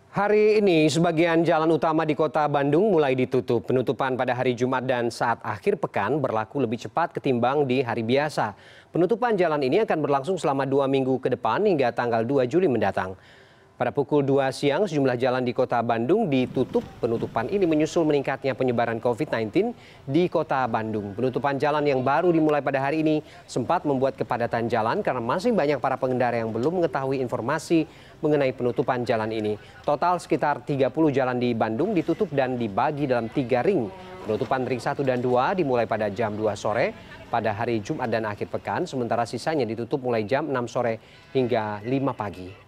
Hari ini, sebagian jalan utama di kota Bandung mulai ditutup. Penutupan pada hari Jumat dan saat akhir pekan berlaku lebih cepat ketimbang di hari biasa. Penutupan jalan ini akan berlangsung selama 2 minggu ke depan hingga tanggal 2 Juli mendatang. Pada pukul 2 siang, sejumlah jalan di kota Bandung ditutup. Penutupan ini menyusul meningkatnya penyebaran COVID-19 di kota Bandung. Penutupan jalan yang baru dimulai pada hari ini sempat membuat kepadatan jalan karena masih banyak para pengendara yang belum mengetahui informasi mengenai penutupan jalan ini. Total sekitar 30 jalan di Bandung ditutup dan dibagi dalam 3 ring. Penutupan ring 1 dan 2 dimulai pada jam 2 sore pada hari Jumat dan akhir pekan, sementara sisanya ditutup mulai jam 6 sore hingga 5 pagi.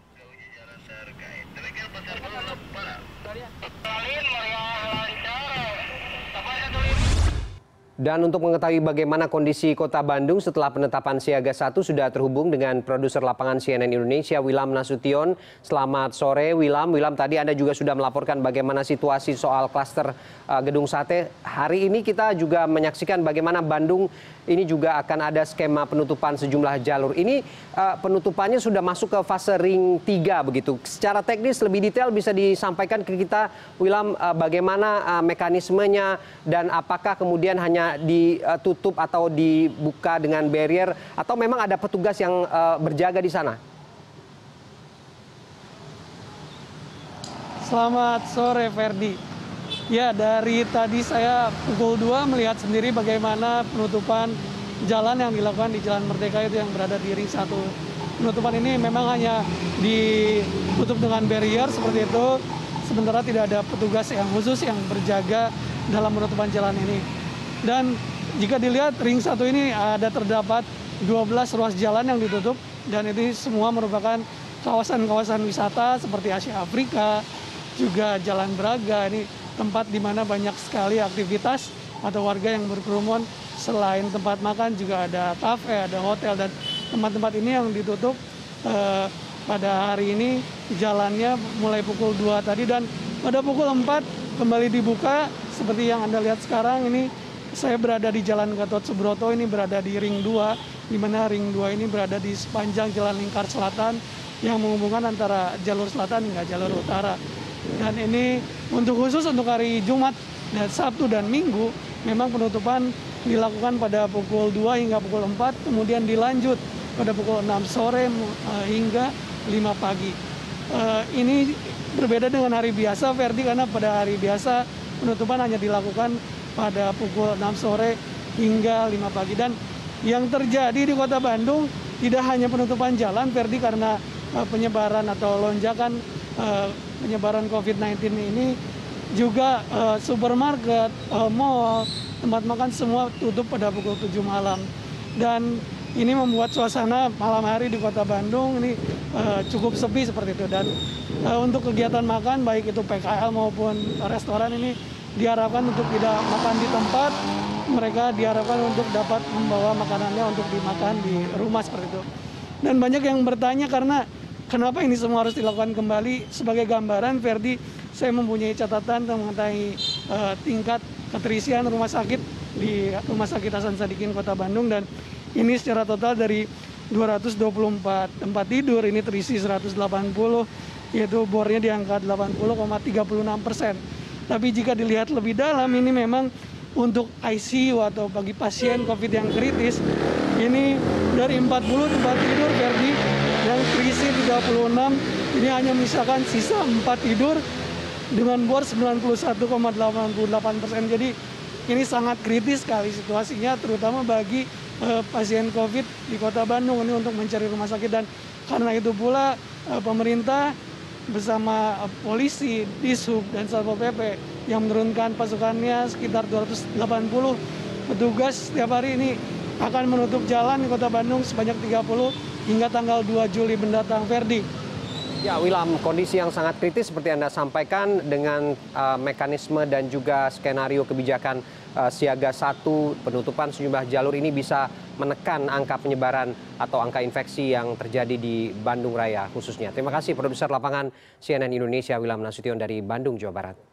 Dan untuk mengetahui bagaimana kondisi kota Bandung setelah penetapan siaga 1 sudah terhubung dengan produser lapangan CNN Indonesia Wilam Nasution. Selamat sore Wilam. Wilam, tadi Anda juga sudah melaporkan bagaimana situasi soal klaster Gedung Sate. Hari ini kita juga menyaksikan bagaimana Bandung ini juga akan ada skema penutupan sejumlah jalur. Ini penutupannya sudah masuk ke fase ring 3 begitu. Secara teknis lebih detail bisa disampaikan ke kita Wilam, bagaimana mekanismenya dan apakah kemudian hanya ditutup atau dibuka dengan barrier atau memang ada petugas yang berjaga di sana? Selamat sore Ferdi. Ya, dari tadi saya pukul 2 melihat sendiri bagaimana penutupan jalan yang dilakukan di Jalan Merdeka itu yang berada di ring 1. Penutupan ini memang hanya ditutup dengan barrier seperti itu, sementara tidak ada petugas yang khusus yang berjaga dalam penutupan jalan ini. Dan jika dilihat ring 1 ini terdapat 12 ruas jalan yang ditutup dan ini semua merupakan kawasan-kawasan wisata seperti Asia Afrika, juga Jalan Braga. Ini tempat di mana banyak sekali aktivitas atau warga yang berkerumun. Selain tempat makan juga ada kafe, ada hotel, dan tempat-tempat ini yang ditutup pada hari ini jalannya mulai pukul 2 tadi dan pada pukul 4 kembali dibuka seperti yang Anda lihat sekarang ini. Saya berada di Jalan Gatot Subroto, ini berada di ring 2, di mana ring 2 ini berada di sepanjang Jalan Lingkar Selatan yang menghubungkan antara jalur selatan hingga jalur utara. Dan ini khusus untuk hari Jumat dan Sabtu dan Minggu, memang penutupan dilakukan pada pukul 2 hingga pukul 4, kemudian dilanjut pada pukul 6 sore hingga 5 pagi. Ini berbeda dengan hari biasa, Ferdi, karena pada hari biasa penutupan hanya dilakukan pada pukul 6 sore hingga 5 pagi. Dan yang terjadi di kota Bandung tidak hanya penutupan jalan, Ferdi, karena penyebaran atau lonjakan penyebaran COVID-19 ini, juga supermarket, mall, tempat makan semua tutup pada pukul 7 malam. Dan ini membuat suasana malam hari di kota Bandung ini cukup sepi seperti itu. Dan untuk kegiatan makan, baik itu PKL maupun restoran, ini diharapkan untuk tidak makan di tempat, mereka diharapkan untuk dapat membawa makanannya untuk dimakan di rumah seperti itu. Dan banyak yang bertanya karena kenapa ini semua harus dilakukan kembali. Sebagai gambaran, Ferdi, saya mempunyai catatan mengenai tingkat keterisian rumah sakit di Rumah Sakit Hasan Sadikin Kota Bandung, dan ini secara total dari 224 tempat tidur ini terisi 180, yaitu bornya di angka 80,36%. Tapi jika dilihat lebih dalam, ini memang untuk ICU atau bagi pasien COVID yang kritis, ini dari 40 tempat tidur, Ferdi, yang terisi 36, ini hanya misalkan sisa 4 tidur dengan bor 91,88%. Jadi ini sangat kritis sekali situasinya, terutama bagi pasien COVID di Kota Bandung ini untuk mencari rumah sakit. Dan karena itu pula pemerintah bersama polisi, Dishub, dan Satpol PP yang menurunkan pasukannya sekitar 280 petugas setiap hari ini akan menutup jalan di Kota Bandung sebanyak 30 hingga tanggal 2 Juli mendatang, Ferdi. Ya, Wilam, kondisi yang sangat kritis seperti Anda sampaikan dengan mekanisme dan juga skenario kebijakan siaga 1, penutupan sejumlah jalur ini bisa menekan angka penyebaran atau angka infeksi yang terjadi di Bandung Raya khususnya. Terima kasih produser lapangan CNN Indonesia Wilam Nasution dari Bandung, Jawa Barat.